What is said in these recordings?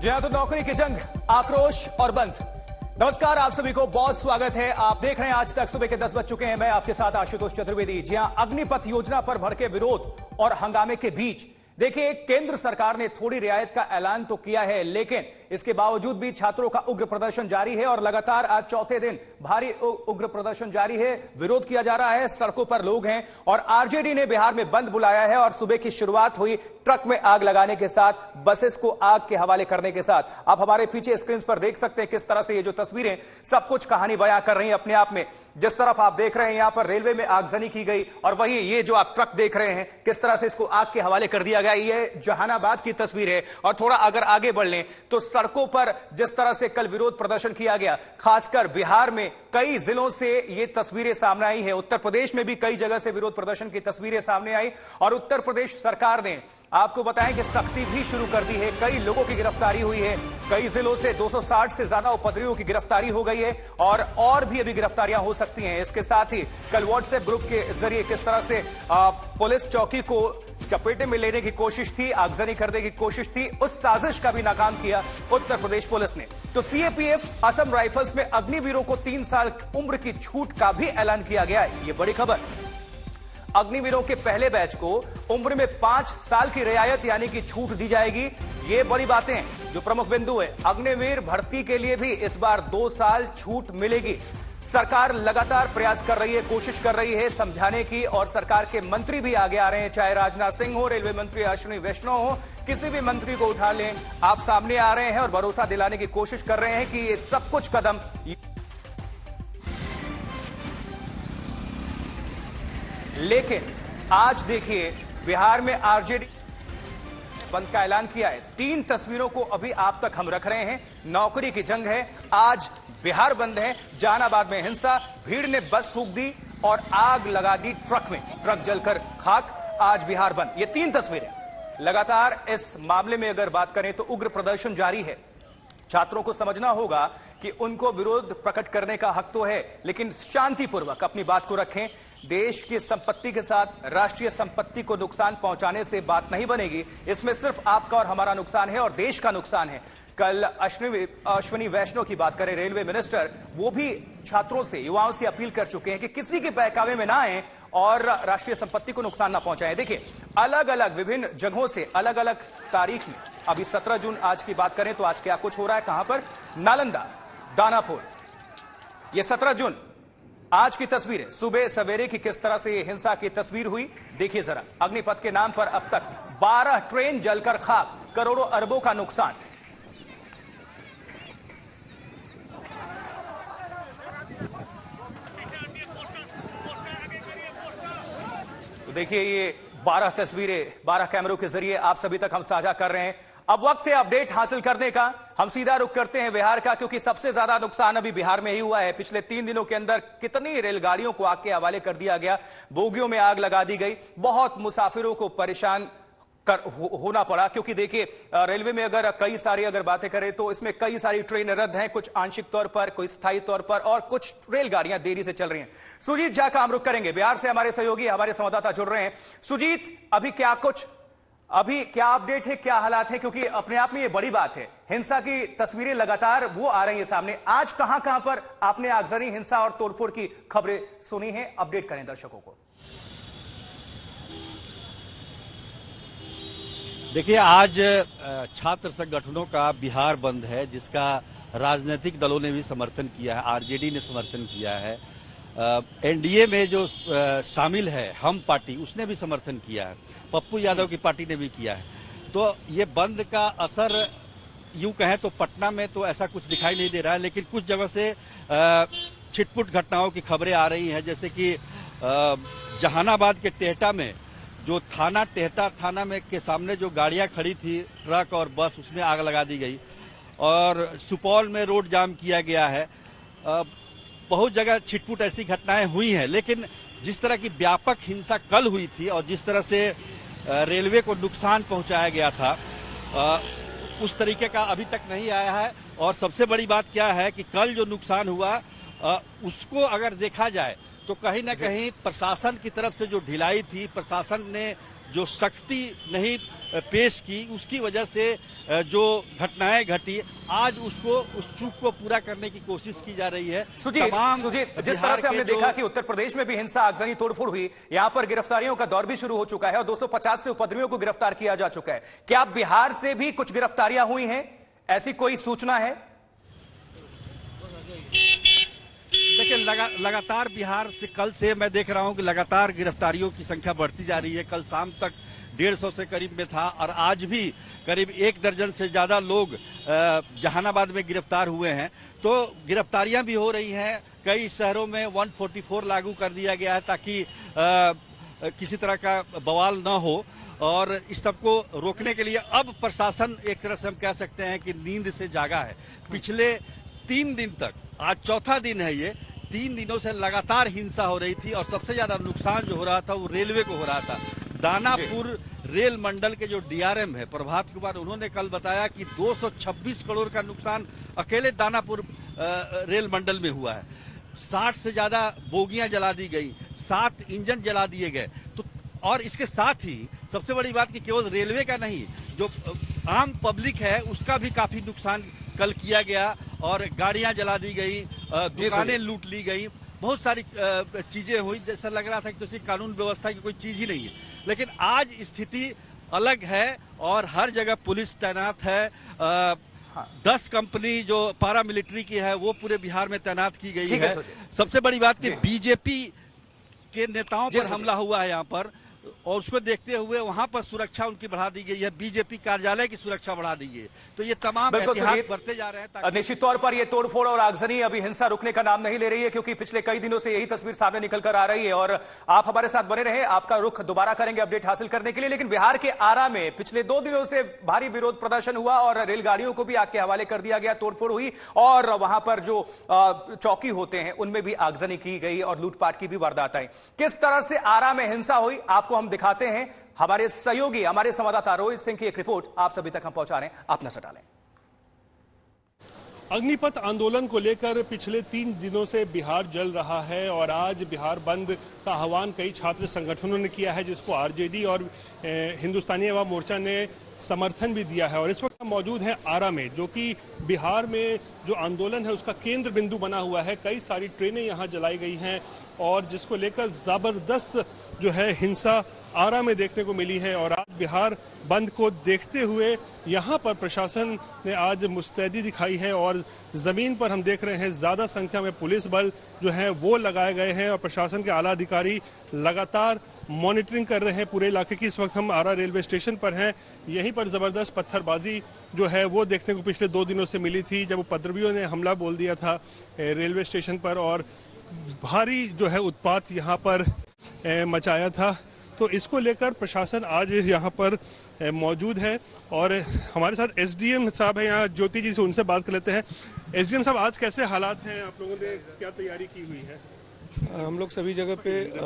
जी हां, तो नौकरी की जंग, आक्रोश और बंद। नमस्कार, आप सभी को बहुत स्वागत है। आप देख रहे हैं आज तक सुबह के 10 बज चुके हैं। मैं आपके साथ आशुतोष चतुर्वेदी। जी हां, अग्निपथ योजना पर भड़के विरोध और हंगामे के बीच देखिए, केंद्र सरकार ने थोड़ी रियायत का ऐलान तो किया है, लेकिन इसके बावजूद भी छात्रों का उग्र प्रदर्शन जारी है और लगातार आज चौथे दिन भारी उग्र प्रदर्शन जारी है। विरोध किया जा रहा है, सड़कों पर लोग हैं और आरजेडी ने बिहार में बंद बुलाया है। और सुबह की शुरुआत हुई ट्रक में आग लगाने के साथ, बसेस को आग के हवाले करने के साथ। आप हमारे पीछे स्क्रीन पर देख सकते हैं किस तरह से ये जो तस्वीरें सब कुछ कहानी बयां कर रही हैं अपने आप में। जिस तरफ आप देख रहे हैं यहां पर रेलवे में आगजनी की गई और वहीं ये जो आप ट्रक देख रहे हैं किस तरह से इसको आग के हवाले कर दिया गया। ये जहानाबाद की तस्वीर है। और थोड़ा अगर आगे बढ़ लें तो सड़कों पर जिस तरह से कल विरोध प्रदर्शन किया गया, खासकर बिहार में कई जिलों से ये तस्वीरें सामने आई हैं। उत्तर प्रदेश में भी कई जगह से विरोध प्रदर्शन की तस्वीरें सामने आई और उत्तर प्रदेश सरकार ने आपको बताएं कि सख्ती भी शुरू कर दी है। कई लोगों की गिरफ्तारी हुई है। कई जिलों से 260 से ज्यादा उपद्रवियों की गिरफ्तारी हो गई है और भी अभी गिरफ्तारियां हो सकती हैं। इसके साथ ही कल व्हाट्सएप ग्रुप के जरिए किस तरह से पुलिस चौकी को चपेटे में लेने की कोशिश थी, आगजनी करने की कोशिश थी, उस साजिश का भी नाकाम किया उत्तर प्रदेश पुलिस ने। तो सीएपीएफ असम राइफल्स में अग्निवीरों को 3 साल उम्र की छूट का भी ऐलान किया गया है। यह बड़ी खबर। अग्निवीरों के पहले बैच को उम्र में 5 साल की रियायत यानी कि छूट दी जाएगी। ये बड़ी बातें हैं जो प्रमुख बिंदु है। अग्निवीर भर्ती के लिए भी इस बार 2 साल छूट मिलेगी। सरकार लगातार प्रयास कर रही है, कोशिश कर रही है समझाने की और सरकार के मंत्री भी आगे आ रहे हैं, चाहे राजनाथ सिंह हो, रेलवे मंत्री अश्विनी वैष्णव हो, किसी भी मंत्री को उठा लें, आप सामने आ रहे हैं और भरोसा दिलाने की कोशिश कर रहे हैं कि ये सब कुछ कदम। लेकिन आज देखिए, बिहार में आरजेडी बंद का ऐलान किया है। 3 तस्वीरों को अभी आप तक हम रख रहे हैं। नौकरी की जंग है, आज बिहार बंद है। जहानाबाद में हिंसा, भीड़ ने बस फूंक दी और आग लगा दी ट्रक में, ट्रक जलकर खाक। आज बिहार बंद। ये 3 तस्वीरें लगातार। इस मामले में अगर बात करें तो उग्र प्रदर्शन जारी है। छात्रों को समझना होगा कि उनको विरोध प्रकट करने का हक तो है, लेकिन शांतिपूर्वक अपनी बात को रखें। देश की संपत्ति के साथ राष्ट्रीय संपत्ति को नुकसान पहुंचाने से बात नहीं बनेगी। इसमें सिर्फ आपका और हमारा नुकसान है और देश का नुकसान है। कल अश्विनी वैष्णव की बात करें, रेलवे मिनिस्टर, वो भी छात्रों से, युवाओं से अपील कर चुके हैं कि किसी के बहकावे में ना आए और राष्ट्रीय संपत्ति को नुकसान ना पहुंचाएं। देखिए, अलग अलग विभिन्न जगहों से अलग अलग तारीख में, अभी 17 जून आज की बात करें तो आज क्या कुछ हो रहा है, कहां पर, नालंदा, दानापुर, ये 17 जून आज की तस्वीर है। सुबह सवेरे की किस तरह से हिंसा की तस्वीर हुई देखिए जरा। अग्निपथ के नाम पर अब तक 12 ट्रेन जलकर खाक, करोड़ों अरबों का नुकसान। तो देखिए, ये 12 तस्वीरें 12 कैमरों के जरिए आप सभी तक हम साझा कर रहे हैं। अब वक्त है अपडेट हासिल करने का। हम सीधा रुख करते हैं बिहार का, क्योंकि सबसे ज्यादा नुकसान अभी बिहार में ही हुआ है। पिछले 3 दिनों के अंदर कितनी रेलगाड़ियों को आग के हवाले कर दिया गया, बोगियों में आग लगा दी गई, बहुत मुसाफिरों को परेशान होना पड़ा। क्योंकि देखिए, रेलवे में अगर कई सारी अगर बातें करें तो इसमें कई सारी ट्रेन रद्द हैं, कुछ आंशिक तौर पर, कुछ स्थायी तौर पर और कुछ रेलगाड़ियां देरी से चल रही हैं। सुजीत झा का हम रुख करेंगे, बिहार से हमारे सहयोगी, हमारे संवाददाता जुड़ रहे हैं। सुजीत, अभी क्या अपडेट है, क्या हालात है? क्योंकि अपने आप में ये बड़ी बात है, हिंसा की तस्वीरें लगातार वो आ रही है सामने। आज कहां कहां पर आपने आगजनी, हिंसा और तोड़फोड़ की खबरें सुनी हैं? अपडेट करें दर्शकों को। देखिए, आज छात्र संगठनों का बिहार बंद है, जिसका राजनीतिक दलों ने भी समर्थन किया है, आरजेडी ने समर्थन किया है, एनडीए में जो शामिल है हम पार्टी, उसने भी समर्थन किया है, पप्पू यादव की पार्टी ने भी किया है। तो ये बंद का असर यूं कहें तो पटना में तो ऐसा कुछ दिखाई नहीं दे रहा है, लेकिन कुछ जगह से छिटपुट घटनाओं की खबरें आ रही हैं। जैसे कि जहानाबाद के टेहटा में जो टेहटा थाना में के सामने जो गाड़ियां खड़ी थी, ट्रक और बस, उसमें आग लगा दी गई और सुपौल में रोड जाम किया गया है। बहुत जगह छिटपुट ऐसी घटनाएं हुई हैं, लेकिन जिस तरह की व्यापक हिंसा कल हुई थी और जिस तरह से रेलवे को नुकसान पहुंचाया गया था, उस तरीके का अभी तक नहीं आया है। और सबसे बड़ी बात क्या है कि कल जो नुकसान हुआ, उसको अगर देखा जाए तो कहीं ना कहीं प्रशासन की तरफ से जो ढिलाई थी, प्रशासन ने जो सख्ती नहीं पेश की, उसकी वजह से जो घटनाएं घटी, आज उसको उस चूक को पूरा करने की कोशिश की जा रही है। सुजीत, जिस तरह से हमने देखा कि उत्तर प्रदेश में भी हिंसा, आगजनी, तोड़फोड़ हुई, यहां पर गिरफ्तारियों का दौर भी शुरू हो चुका है और 250 से उपद्रवियों को गिरफ्तार किया जा चुका है। क्या बिहार से भी कुछ गिरफ्तारियां हुई हैं, ऐसी कोई सूचना है? देखिए, लगातार बिहार से कल से मैं देख रहा हूं कि लगातार गिरफ्तारियों की संख्या बढ़ती जा रही है। कल शाम तक 150 से करीब में था और आज भी करीब 1 दर्जन से ज्यादा लोग जहानाबाद में गिरफ्तार हुए हैं। तो गिरफ्तारियां भी हो रही हैं। कई शहरों में 144 लागू कर दिया गया है ताकि किसी तरह का बवाल न हो, और इस सब को रोकने के लिए अब प्रशासन एक तरह से हम कह सकते हैं कि नींद से जागा है। पिछले 3 दिन तक, आज चौथा दिन है ये, 3 दिनों से लगातार हिंसा हो रही थी और सबसे ज्यादा नुकसान जो हो रहा था वो रेलवे को हो रहा था। दानापुर रेल मंडल के जो डीआरएम है प्रभात कुमार, उन्होंने कल बताया कि 226 करोड़ का नुकसान अकेले दानापुर रेल मंडल में हुआ है। 60 से ज्यादा बोगियां जला दी गई, 7 इंजन जला दिए गए। तो और इसके साथ ही सबसे बड़ी बात कि केवल रेलवे का नहीं, जो आम पब्लिक है उसका भी काफी नुकसान कल किया गया और गाड़ियां जला दी गई, दुकानें लूट ली गई, बहुत सारी चीजें हुई। जैसा लग रहा था कि तो कानून व्यवस्था की कोई चीज ही नहीं है। लेकिन आज स्थिति अलग है और हर जगह पुलिस तैनात है। 10 कंपनी जो पारामिलिट्री की है वो पूरे बिहार में तैनात की गई है। सबसे बड़ी बात कि बीजेपी के नेताओं पर हमला हुआ है यहाँ पर, और उसको देखते हुए वहां पर सुरक्षा उनकी बढ़ा दी गई है, बीजेपी कार्यालय की सुरक्षा बढ़ा दी गई है। तो ये तमाम एहतियात बढ़ते जा रहे हैं। निश्चित तौर पर ये तोड़फोड़ और आगजनी अभी हिंसा रुकने का नाम नहीं ले रही है, क्योंकि पिछले कई दिनों से यही तस्वीर सामने निकल कर आ रही है। और आप हमारे साथ बने रहे, आपका रुख दोबारा करेंगे अपडेट हासिल करने के लिए। लेकिन बिहार के आरा में पिछले 2 दिनों से भारी विरोध प्रदर्शन हुआ और रेलगाड़ियों को भी आग के हवाले कर दिया गया, तोड़फोड़ हुई और वहां पर जो चौकी होते हैं उनमें भी आगजनी की गई और लूटपाट की भी वारदात आई। किस तरह से आरा में हिंसा हुई आपको हम दिखाते हैं। हमारे सहयोगी, हमारे संवाददाता रोहित सिंह की एक रिपोर्ट आप सभी तक हम पहुंचा रहे हैं, आप नजर डालें। अग्निपथ आंदोलन को लेकर पिछले 3 दिनों से बिहार जल रहा है और आज बिहार बंद का आह्वान कई छात्र संगठनों ने किया है, जिसको आरजेडी और हिंदुस्तानी अवाम मोर्चा ने समर्थन भी दिया है। और इस वक्त हम मौजूद हैं आरा में, जो कि बिहार में जो आंदोलन है उसका केंद्र बिंदु बना हुआ है। कई सारी ट्रेनें यहाँ जलाई गई हैं और जिसको लेकर जबरदस्त जो है हिंसा आरा में देखने को मिली है। और आज बिहार बंद को देखते हुए यहाँ पर प्रशासन ने आज मुस्तैदी दिखाई है और जमीन पर हम देख रहे हैं ज्यादा संख्या में पुलिस बल जो है वो लगाए गए हैं और प्रशासन के आला अधिकारी लगातार मॉनिटरिंग कर रहे हैं पूरे इलाके की। इस वक्त हम आरा रेलवे स्टेशन पर हैं। यहीं पर जबरदस्त पत्थरबाजी जो है वो देखने को पिछले 2 दिनों से मिली थी, जब उपद्रवियों ने हमला बोल दिया था रेलवे स्टेशन पर और भारी जो है उत्पात यहाँ पर मचाया था। तो इसको लेकर प्रशासन आज यहाँ पर मौजूद है और हमारे साथ एसडीएम साहब है यहाँ, ज्योति जी से उनसे बात कर लेते हैं। एसडीएम साहब, आज कैसे हालात हैं, आप लोगों ने क्या तैयारी की हुई है? हम लोग सभी जगह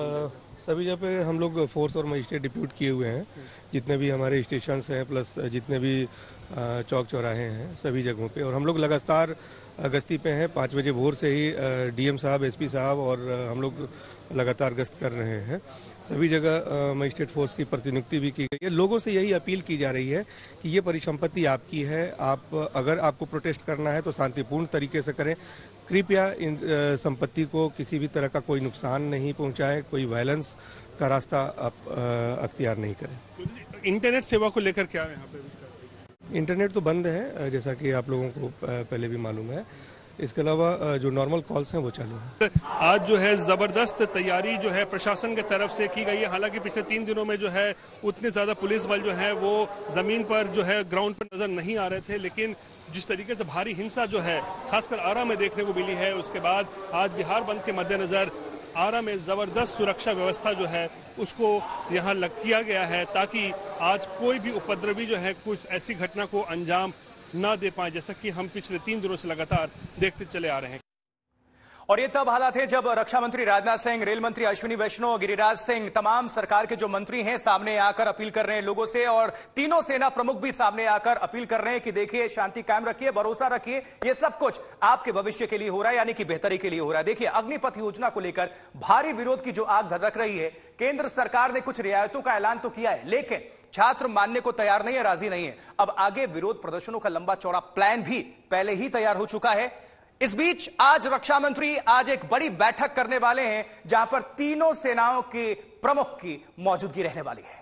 पे हम लोग फोर्स और मजिस्ट्रेट डिप्यूट किए हुए हैं, जितने भी हमारे स्टेशन हैं प्लस जितने भी चौक चौराहे हैं सभी जगहों पे। और हम लोग लगातार गश्ती पे हैं। 5 बजे भोर से ही डीएम साहब, एसपी साहब और हम लोग लगातार गश्त कर रहे हैं। सभी जगह मजिस्ट्रेट फोर्स की प्रतिनियुक्ति भी की गई है। लोगों से यही अपील की जा रही है कि ये परिसंपत्ति आपकी है, आप अगर आपको प्रोटेस्ट करना है तो शांतिपूर्ण तरीके से करें। कृपया इन संपत्ति को किसी भी तरह का कोई नुकसान नहीं पहुंचाएं, कोई वायलेंस का रास्ता आप अख्तियार नहीं करें। इंटरनेट सेवा को लेकर क्या है यहाँ पे? इंटरनेट तो बंद है, जैसा कि आप लोगों को पहले भी मालूम है। इसके अलावा जो नॉर्मल कॉल्स हैं वो चालू हैं। आज जो है जबरदस्त तैयारी जो है प्रशासन के तरफ से की गई है। हालांकि पिछले 3 दिनों में जो है उतने ज्यादा पुलिस बल जो है वो जमीन पर जो है ग्राउंड पर नजर नहीं आ रहे थे, लेकिन जिस तरीके से भारी हिंसा जो है खासकर आरा में देखने को मिली है, उसके बाद आज बिहार बंद के मद्देनजर आरा में जबरदस्त सुरक्षा व्यवस्था जो है उसको यहाँ किया गया है, ताकि आज कोई भी उपद्रवी जो है कुछ ऐसी घटना को अंजाम ना दे पाए, जैसा कि हम पिछले 3 दिनों से लगातार देखते चले आ रहे हैं। और ये तब हालात है जब रक्षा मंत्री राजनाथ सिंह, रेल मंत्री अश्विनी वैष्णव, गिरिराज सिंह, तमाम सरकार के जो मंत्री हैं सामने आकर अपील कर रहे हैं लोगों से, और तीनों सेना प्रमुख भी सामने आकर अपील कर रहे हैं कि देखिए शांति कायम रखिए, भरोसा रखिए, ये सब कुछ आपके भविष्य के लिए हो रहा है, यानी कि बेहतरी के लिए हो रहा है। देखिए अग्निपथ योजना को लेकर भारी विरोध की जो आग धधक रही है, केंद्र सरकार ने कुछ रियायतों का ऐलान तो किया है, लेकिन छात्र मानने को तैयार नहीं है, राजी नहीं है। अब आगे विरोध प्रदर्शनों का लंबा चौड़ा प्लान भी पहले ही तैयार हो चुका है। इस बीच आज रक्षा मंत्री आज एक बड़ी बैठक करने वाले हैं जहां पर तीनों सेनाओं के प्रमुख की मौजूदगी रहने वाली है।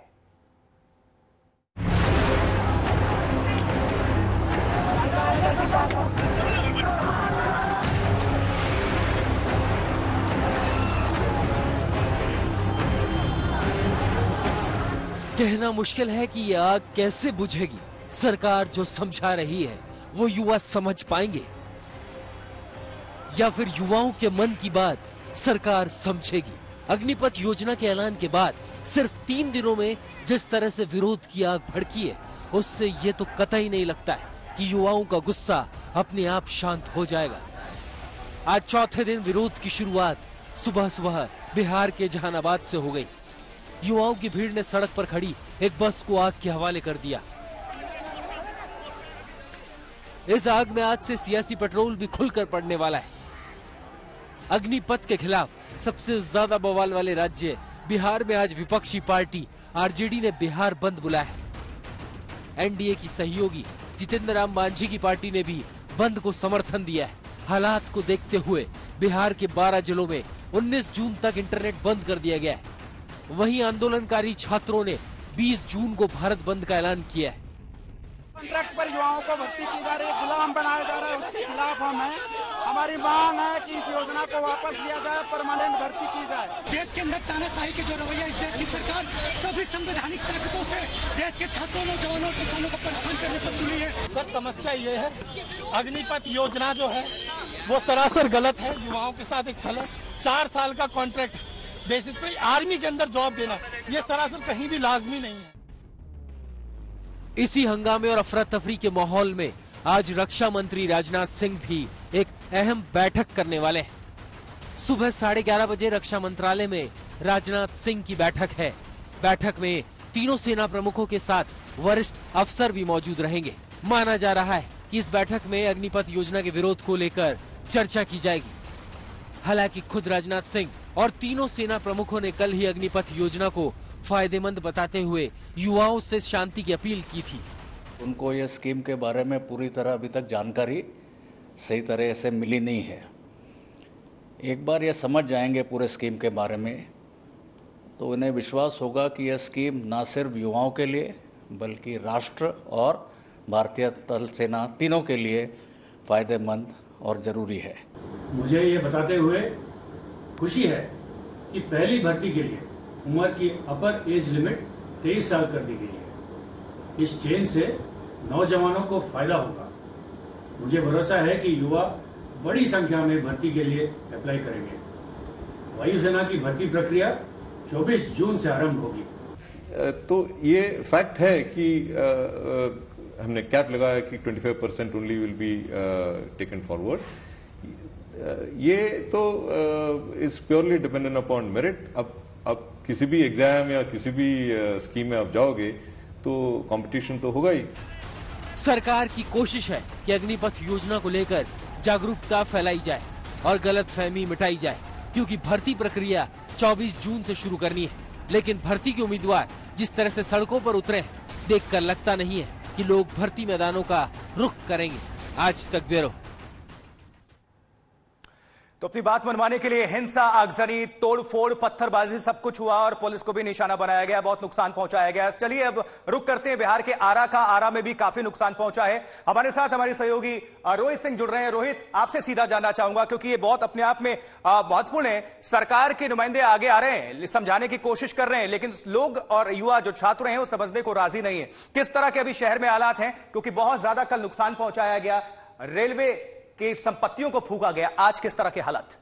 कहना मुश्किल है कि यह आग कैसे बुझेगी। सरकार जो समझा रही है वो युवा समझ पाएंगे या फिर युवाओं के मन की बात सरकार समझेगी। अग्निपथ योजना के ऐलान के बाद सिर्फ 3 दिनों में जिस तरह से विरोध की आग भड़की है, उससे ये तो कतई नहीं लगता है कि युवाओं का गुस्सा अपने आप शांत हो जाएगा। आज चौथे दिन विरोध की शुरुआत सुबह सुबह बिहार के जहानाबाद से हो गई। युवाओं की भीड़ ने सड़क पर खड़ी एक बस को आग के हवाले कर दिया। इस आग में आज से सियासी पेट्रोल भी खुलकर पड़ने वाला है। अग्निपथ के खिलाफ सबसे ज्यादा बवाल वाले राज्य बिहार में आज विपक्षी पार्टी आरजेडी ने बिहार बंद बुलाया है। एनडीए की सहयोगी जितेंद्र राम मांझी की पार्टी ने भी बंद को समर्थन दिया है। हालात को देखते हुए बिहार के 12 जिलों में 19 जून तक इंटरनेट बंद कर दिया गया है। वहीं आंदोलनकारी छात्रों ने 20 जून को भारत बंद का ऐलान किया है। कॉन्ट्रैक्ट पर युवाओं को भर्ती की जा रही है, गुलाम बनाया जा रहा है, उसके खिलाफ हम हैं। हमारी मांग है कि इस योजना को वापस लिया जाए, परमानेंट भर्ती की जाए। देश के अंदर तानाशाही के जो रवैया इस देश की सरकार सभी संवैधानिक ताकतों से देश के छात्रों, नौजवानों, किसानों को परेशान करने पर तुली है। सर समस्या ये है, अग्निपथ योजना जो है वो सरासर गलत है, युवाओं के साथ एक छल है। 4 साल का कॉन्ट्रैक्ट बेसिस पे आर्मी के अंदर जॉब देना, ये सरासर कहीं भी लाजमी नहीं है। इसी हंगामे और अफरा तफरी के माहौल में आज रक्षा मंत्री राजनाथ सिंह भी एक अहम बैठक करने वाले हैं। सुबह 11:30 बजे रक्षा मंत्रालय में राजनाथ सिंह की बैठक है। बैठक में तीनों सेना प्रमुखों के साथ वरिष्ठ अफसर भी मौजूद रहेंगे। माना जा रहा है कि इस बैठक में अग्निपथ योजना के विरोध को लेकर चर्चा की जाएगी। हालांकि खुद राजनाथ सिंह और तीनों सेना प्रमुखों ने कल ही अग्निपथ योजना को फायदेमंद बताते हुए युवाओं से शांति की अपील की थी। उनको ये स्कीम के बारे में पूरी तरह अभी तक जानकारी सही तरह से मिली नहीं है। एक बार ये समझ जाएंगे पूरे स्कीम के बारे में तो उन्हें विश्वास होगा कि यह स्कीम न सिर्फ युवाओं के लिए बल्कि राष्ट्र और भारतीय थल सेना तीनों के लिए फायदेमंद और जरूरी है। मुझे ये बताते हुए खुशी है कि पहली भर्ती के लिए उम्र की अपर एज लिमिट 23 साल कर दी गई है। इस चेंज से नौजवानों को फायदा होगा। मुझे भरोसा है कि युवा बड़ी संख्या में भर्ती के लिए अप्लाई करेंगे। वायुसेना की भर्ती प्रक्रिया 24 जून से आरंभ होगी। तो ये फैक्ट है कि हमने कैप लगाया कि 25% only will be taken forward. ये तो is purely dependent upon merit. अब किसी भी एग्जाम या किसी भी स्कीम में आप जाओगे तो कंपटीशन तो होगा ही। सरकार की कोशिश है कि अग्निपथ योजना को लेकर जागरूकता फैलाई जाए और गलतफहमी मिटाई जाए, क्योंकि भर्ती प्रक्रिया 24 जून से शुरू करनी है। लेकिन भर्ती के उम्मीदवार जिस तरह से सड़कों पर उतरे हैं, देखकर लगता नहीं है कि लोग भर्ती मैदानों का रुख करेंगे। आज तक ब्यूरो। तो अपनी बात मनवाने के लिए हिंसा, आगजनी, तोड़फोड़, पत्थरबाजी सब कुछ हुआ और पुलिस को भी निशाना बनाया गया, बहुत नुकसान पहुंचाया गया। चलिए अब रुक करते हैं बिहार के आरा में भी काफी नुकसान पहुंचा है। हमारे साथ हमारे सहयोगी रोहित सिंह जुड़ रहे हैं। रोहित, आपसे सीधा जानना चाहूंगा क्योंकि ये बहुत अपने आप में महत्वपूर्ण है। सरकार के नुमाइंदे आगे आ रहे हैं, समझाने की कोशिश कर रहे हैं, लेकिन लोग और युवा जो छात्र हैं वो समझने को राजी नहीं है। किस तरह के अभी शहर में हालात हैं, क्योंकि बहुत ज्यादा कल नुकसान पहुंचाया गया, रेलवे की संपत्तियों को फूंका गया, आज किस तरह के हालात?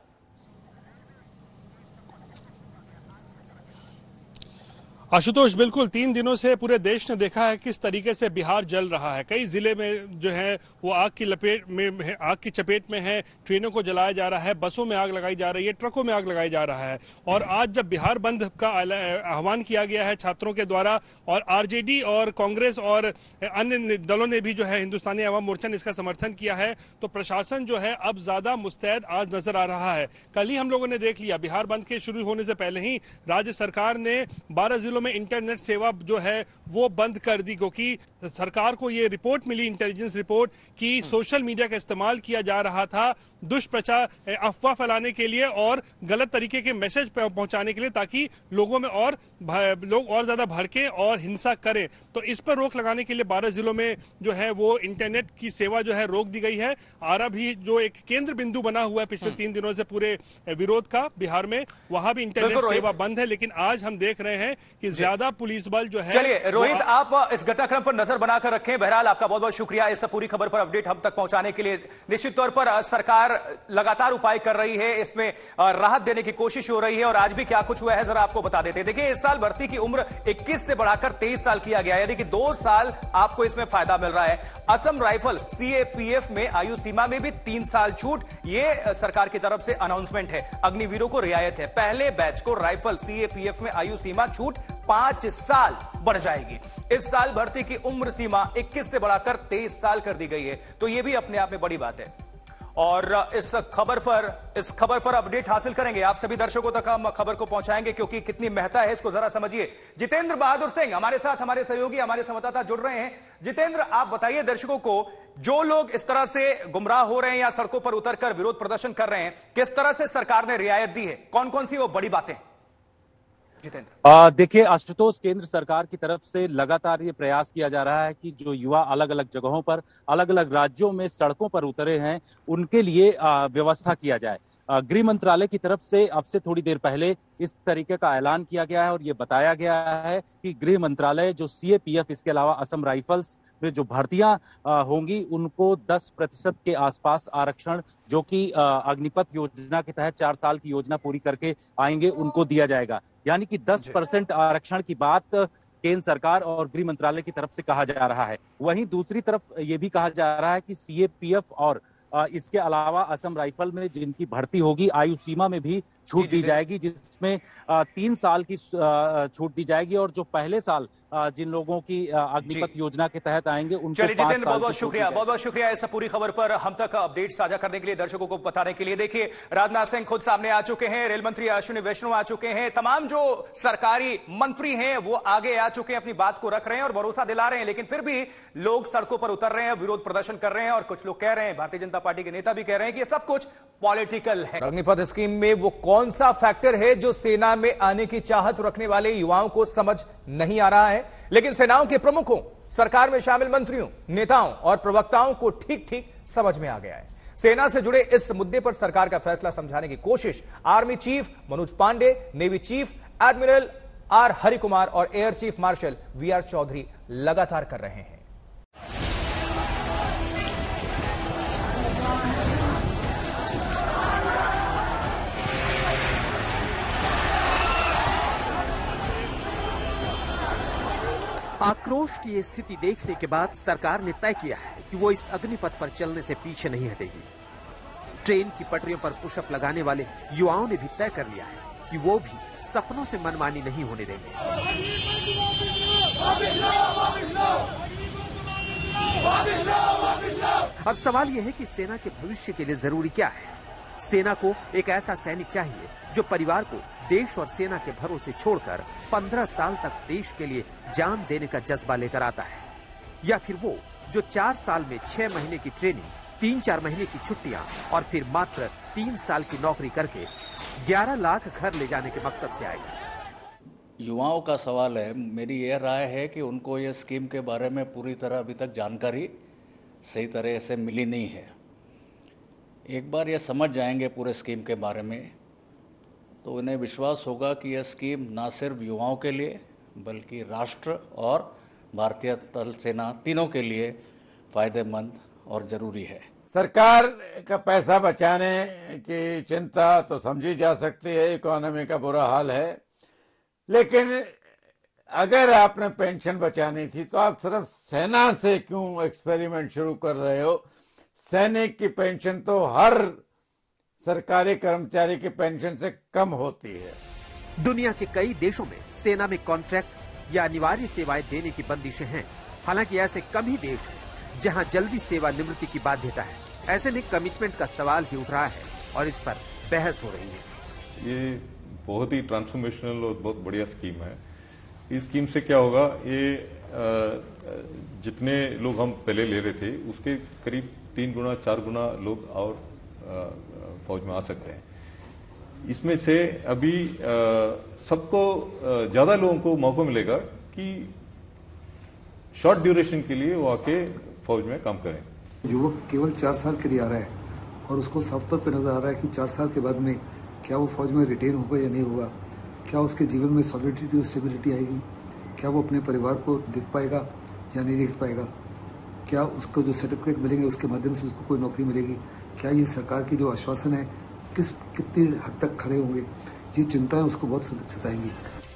आशुतोष, बिल्कुल 3 दिनों से पूरे देश ने देखा है किस तरीके से बिहार जल रहा है। कई जिले में जो है वो आग की चपेट में है। ट्रेनों को जलाया जा रहा है, बसों में आग लगाई जा रही है, ट्रकों में आग लगाई जा रहा है। और आज जब बिहार बंद का आह्वान किया गया है छात्रों के द्वारा, और आरजेडी और कांग्रेस और अन्य दलों ने भी जो है हिंदुस्तानी अवाम मोर्चा ने इसका समर्थन किया है, तो प्रशासन जो है अब ज्यादा मुस्तैद आज नजर आ रहा है। कल ही हम लोगों ने देख लिया, बिहार बंद के शुरू होने से पहले ही राज्य सरकार ने 12 जिलों में इंटरनेट सेवा जो है वो बंद कर दी, क्योंकि सरकार को ये रिपोर्ट मिली, इंटेलिजेंस रिपोर्ट, कि सोशल मीडिया का इस्तेमाल किया जा रहा था दुष्प्रचार, अफवाह फैलाने के लिए और गलत तरीके के मैसेज पहुंचाने के लिए, ताकि लोगों में लोग और ज्यादा भड़के और हिंसा करें। तो इस पर रोक लगाने के लिए 12 जिलों में जो है वो इंटरनेट की सेवा जो है रोक दी गई है। आरा भी जो एक केंद्र बिंदु बना हुआ है पिछले 3 दिनों से पूरे विरोध का बिहार में, वहां भी इंटरनेट सेवा बंद है। लेकिन आज हम देख रहे हैं कि ज्यादा पुलिस बल जो है। चलिए रोहित, आप इस घटनाक्रम पर नजर बनाकर रखें। बहरहाल आपका बहुत बहुत शुक्रिया इस पूरी खबर पर अपडेट हम तक पहुंचाने के लिए। निश्चित तौर पर सरकार लगातार उपाय कर रही है, इसमें राहत देने की कोशिश हो रही है। और आज भी क्या कुछ हुआ है जरा आपको बता देते हैं। देखिए, इस साल भर्ती की उम्र 21 से बढ़ाकर 23 साल किया गया है, यानी कि 2 साल आपको इसमें फायदा मिल रहा है। असम राइफल सीएपीएफ में आयु सीमा में भी 3 साल छूट, यह सरकार की तरफ से अनाउंसमेंट है। अग्निवीरों को रियायत है। पहले बैच को राइफल सीएपीएफ में आयु सीमा छूट 5 साल बढ़ जाएगी। इस साल भर्ती की उम्र सीमा 21 से बढ़ाकर 23 साल कर दी गई है, तो यह भी अपने आप में बड़ी बात है। और इस खबर पर अपडेट हासिल करेंगे, आप सभी दर्शकों तक हम खबर को पहुंचाएंगे, क्योंकि कितनी महत्ता है इसको जरा समझिए। जितेंद्र बहादुर सिंह हमारे साथ, हमारे सहयोगी, हमारे संवाददाता जुड़ रहे हैं। जितेंद्र, आप बताइए दर्शकों को, जो लोग इस तरह से गुमराह हो रहे हैं या सड़कों पर उतरकर विरोध प्रदर्शन कर रहे हैं, किस तरह से सरकार ने रियायत दी है, कौन कौन सी वो बड़ी बातें? देखिए आशुतोष, केंद्र सरकार की तरफ से लगातार ये प्रयास किया जा रहा है कि जो युवा अलग अलग जगहों पर, अलग अलग राज्यों में सड़कों पर उतरे हैं, उनके लिए व्यवस्था किया जाए। गृह मंत्रालय की तरफ से अब से थोड़ी देर पहले इस तरीके का ऐलान किया गया है और ये बताया गया है कि गृह मंत्रालय जो सीएपीएफ, इसके अलावा असम राइफल्स में जो भर्तियां होंगी, उनको 10% के आसपास आरक्षण, जो कि अग्निपथ योजना के तहत 4 साल की योजना पूरी करके आएंगे, उनको दिया जाएगा। यानी कि 10% आरक्षण की बात केंद्र सरकार और गृह मंत्रालय की तरफ से कहा जा रहा है। वहीं दूसरी तरफ ये भी कहा जा रहा है कि सीएपीएफ और इसके अलावा असम राइफल में जिनकी भर्ती होगी, आयु सीमा में भी छूट दी जाएगी, जिसमें 3 साल की छूट दी जाएगी। और जो पहले साल जिन लोगों की अग्निपथ योजना के तहत आएंगे, उनको 5 साल बहुत बहुत शुक्रिया इस पूरी खबर पर हम तक अपडेट साझा करने के लिए, दर्शकों को बताने के लिए। देखिए, राजनाथ सिंह खुद सामने आ चुके हैं, रेल मंत्री अश्विनी वैष्णव आ चुके हैं, तमाम जो सरकारी मंत्री हैं वो आगे आ चुके हैं, अपनी बात को रख रहे हैं और भरोसा दिला रहे हैं। लेकिन फिर भी लोग सड़कों पर उतर रहे हैं, विरोध प्रदर्शन कर रहे हैं, और कुछ लोग कह रहे हैं, भारतीय जनता पार्टी के नेता भी कह रहे हैं कि ये सब कुछ पॉलिटिकल है। अग्निपथ स्कीम में वो कौन सा फैक्टर है जो सेना में आने की चाहत रखने वाले युवाओं को समझ नहीं आ रहा है, लेकिन सेनाओं के प्रमुखों, सरकार में शामिल मंत्रियों, नेताओं और प्रवक्ताओं को ठीक ठीक समझ में आ गया है। सेना से जुड़े इस मुद्दे पर सरकार का फैसला समझाने की कोशिश army chief Manoj Pande, navy chief admiral R Harikumar और air chief marshal VR Chaudhari लगातार कर रहे हैं। आक्रोश की ये स्थिति देखने के बाद सरकार ने तय किया है कि वो इस अग्निपथ पर चलने से पीछे नहीं हटेगी। ट्रेन की पटरियों पर पुशअप लगाने वाले युवाओं ने भी तय कर लिया है कि वो भी सपनों से मनमानी नहीं होने देंगे। अब सवाल यह है कि सेना के भविष्य के लिए जरूरी क्या है। सेना को एक ऐसा सैनिक चाहिए जो परिवार को देश और सेना के भरोसे छोड़कर 15 साल तक देश के लिए जान देने का जज्बा लेकर आता है, या फिर वो जो 4 साल में 6 महीने की ट्रेनिंग, 3-4 महीने की छुट्टियां और फिर मात्र 3 साल की नौकरी करके 11 लाख घर ले जाने के मकसद से आएगा। युवाओं का सवाल है, मेरी यह राय है कि उनको ये स्कीम के बारे में पूरी तरह अभी तक जानकारी सही तरह से मिली नहीं है। एक बार ये समझ जाएंगे पूरे स्कीम के बारे में, तो उन्हें विश्वास होगा कि यह स्कीम ना सिर्फ युवाओं के लिए बल्कि राष्ट्र और भारतीय थल सेना तीनों के लिए फायदेमंद और जरूरी है। सरकार का पैसा बचाने की चिंता तो समझी जा सकती है, इकोनॉमी का बुरा हाल है, लेकिन अगर आपने पेंशन बचानी थी तो आप सिर्फ सेना से क्यों एक्सपेरिमेंट शुरू कर रहे हो? सैनिक की पेंशन तो हर सरकारी कर्मचारी की पेंशन से कम होती है। दुनिया के कई देशों में सेना में कॉन्ट्रैक्ट या अनिवार्य सेवाएं देने की बंदिशें हैं। हालांकि ऐसे कम ही देश हैं जहां जल्दी सेवानिवृत्ति की बाध्यता है। ऐसे में कमिटमेंट का सवाल भी उठ रहा है और इस पर बहस हो रही है। ये बहुत ही ट्रांसफॉर्मेशनल और बहुत बढ़िया स्कीम है। इस स्कीम से क्या होगा, ये जितने लोग हम पहले ले रहे थे उसके करीब 3 गुना 4 गुना लोग और फौज में आ सकते हैं। इसमें से अभी सबको ज्यादा लोगों को मौका मिलेगा कि शॉर्ट ड्यूरेशन के लिए वो आके फौज में काम करें। युवक केवल 4 साल के लिए आ रहा है और उसको साफ तौर पर नजर आ रहा है कि 4 साल के बाद में क्या वो फौज में रिटेन होगा या नहीं होगा, क्या उसके जीवन में सॉलिडिटी और स्टेबिलिटी आएगी, क्या वो अपने परिवार को देख पाएगा या नहीं देख पाएगा, क्या उसको जो सर्टिफिकेट मिलेंगे उसके माध्यम से उसको कोई नौकरी मिलेगी, क्या ये सरकार की जो आश्वासन है कितनी हद तक खड़े होंगे, ये चिंताएं उसको बहुत सताएंगी।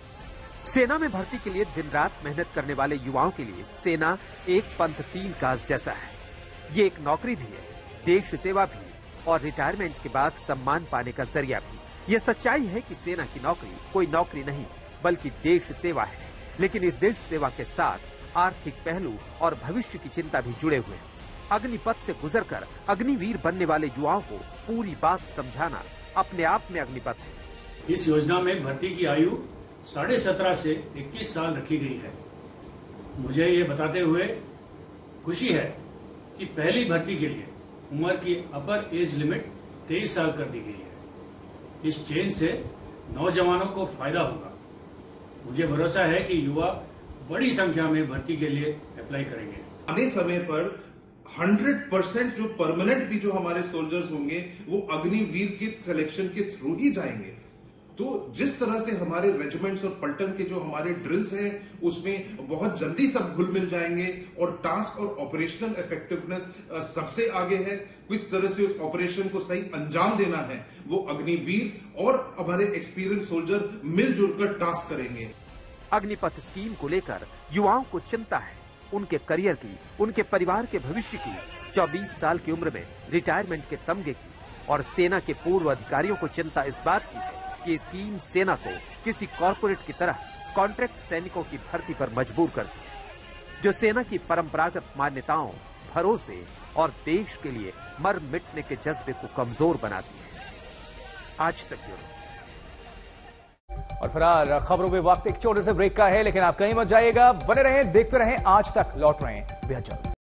सेना में भर्ती के लिए दिन रात मेहनत करने वाले युवाओं के लिए सेना एक पंथ 3 काज जैसा है। ये एक नौकरी भी है, देश सेवा भी और रिटायरमेंट के बाद सम्मान पाने का जरिया भी। ये सच्चाई है कि सेना की नौकरी कोई नौकरी नहीं बल्कि देश सेवा है। लेकिन इस देश सेवा के साथ आर्थिक पहलू और भविष्य की चिंता भी जुड़े हुए हैं। अग्निपथ से गुजरकर अग्निवीर बनने वाले युवाओं को पूरी बात समझाना अपने आप में अग्निपथ है। इस योजना में भर्ती की आयु 17.5 से 21 साल रखी गई है। मुझे ये बताते हुए खुशी है कि पहली भर्ती के लिए उम्र की अपर एज लिमिट 23 साल कर दी गई है। इस चेंज से नौजवानों को फायदा होगा। मुझे भरोसा है कि युवा बड़ी संख्या में भर्ती के लिए अप्लाई करेंगे। आने समय पर 100% जो परमानेंट भी जो हमारे सोल्जर्स होंगे वो अग्निवीर के सिलेक्शन के थ्रू ही जाएंगे। तो जिस तरह से हमारे रेजिमेंट्स और पलटन के जो हमारे ड्रिल्स हैं उसमें बहुत जल्दी सब घुल मिल जाएंगे और टास्क और ऑपरेशनल इफेक्टिवनेस सबसे आगे है। किस तरह से उस ऑपरेशन को सही अंजाम देना है वो अग्निवीर और हमारे एक्सपीरियंस सोल्जर मिलजुल कर टास्क करेंगे। अग्निपथ स्कीम को लेकर युवाओं को चिंता है, उनके करियर की, उनके परिवार के भविष्य की, 24 साल की उम्र में रिटायरमेंट के तमगे की। और सेना के पूर्व अधिकारियों को चिंता इस बात की है कि स्कीम सेना को किसी कॉरपोरेट की तरह कॉन्ट्रैक्ट सैनिकों की भर्ती पर मजबूर करती है, जो सेना की परंपरागत मान्यताओं, भरोसे और देश के लिए मर मिटने के जज्बे को कमजोर बनाती है। आज तक ब्यूरो। और फिलहाल खबरों में वक्त एक छोटे से ब्रेक का है, लेकिन आप कहीं मत जाइएगा, बने रहें, देखते रहें। आज तक लौट रहे हैं बेहद जल्द।